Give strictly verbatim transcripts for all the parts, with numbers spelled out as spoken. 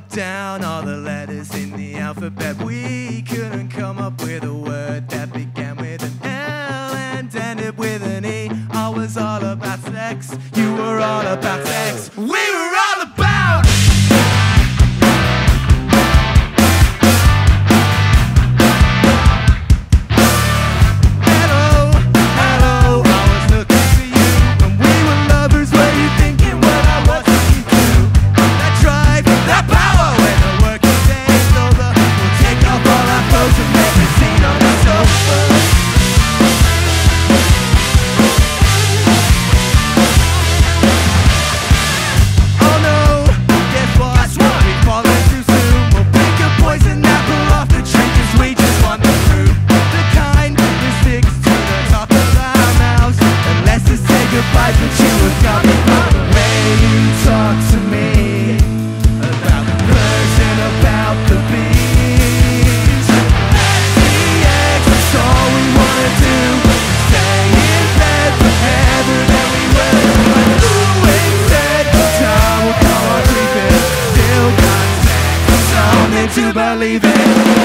wrote down all the letters in the alphabet. We couldn't come up with a word that began with an L and ended with an E. I was all about sex, you were all about sex. We were all about to believe it.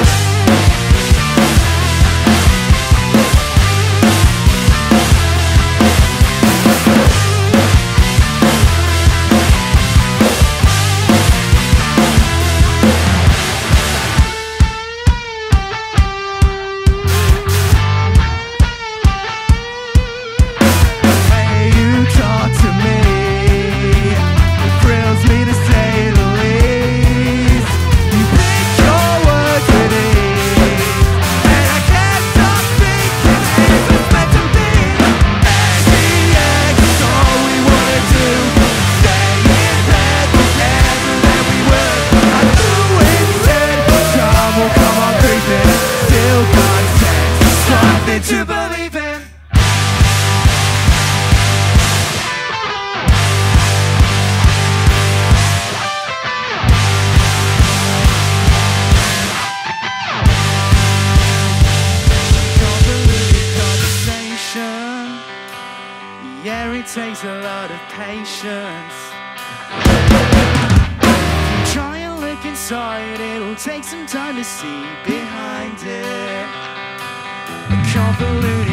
To believe in. Convoluted conversation. Yeah, it takes a lot of patience. If you try and look inside, it'll take some time to see behind it. Convoluted